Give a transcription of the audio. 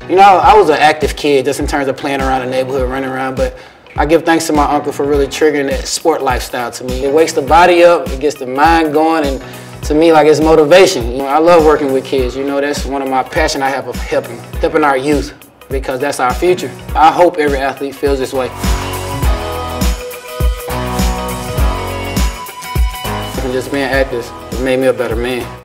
You know, I was an active kid just in terms of playing around the neighborhood, running around, but I give thanks to my uncle for really triggering that sport lifestyle to me. It wakes the body up, it gets the mind going, and to me, like, it's motivation. You know, I love working with kids. You know, that's one of my passions I have of helping our youth, because that's our future. I hope every athlete feels this way. And just being active, it made me a better man.